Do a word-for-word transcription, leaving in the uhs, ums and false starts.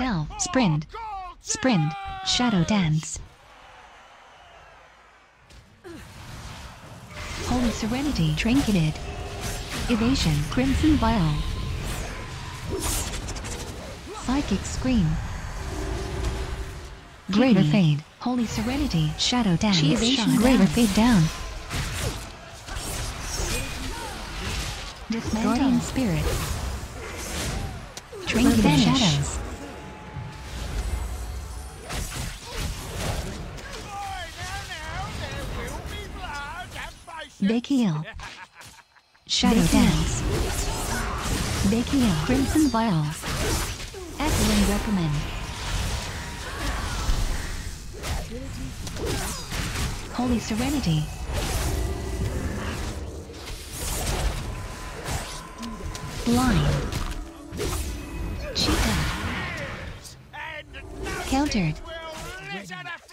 Stealth, Sprint, Sprint, Shadow Dance. Holy Serenity, Trinketed. Evasion, Crimson Vial. Psychic Scream. Greater Fade, Holy Serenity, Shadow Dance. Evasion, Greater Fade down. Guardian Spirit. Trinketed Shadows. Big Heal. Shadow Big Dance. Big Heal. Crimson Vial. Echoing Recommend. Holy Serenity. Blind. Cheetah. Countered.